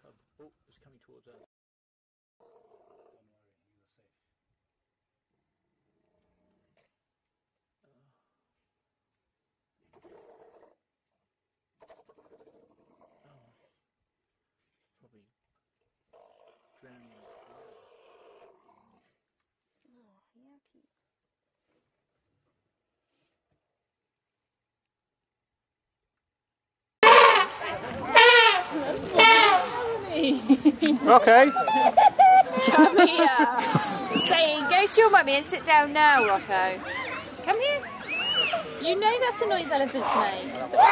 cub. Oh, it's coming towards us. Don't worry, you are safe. Oh, probably drowning. Oh, yucky. Okay. Come here. Saying, go to your mummy and sit down now, Rocco. Come here. You know that's the noise elephants make.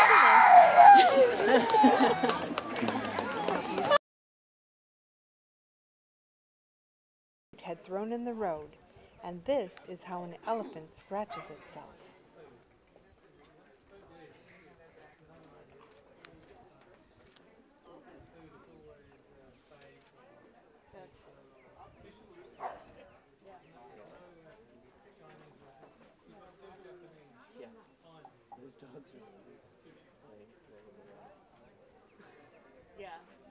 Had thrown in the road, and this is how an elephant scratches itself. Yeah. Those dogs are playing. Yeah.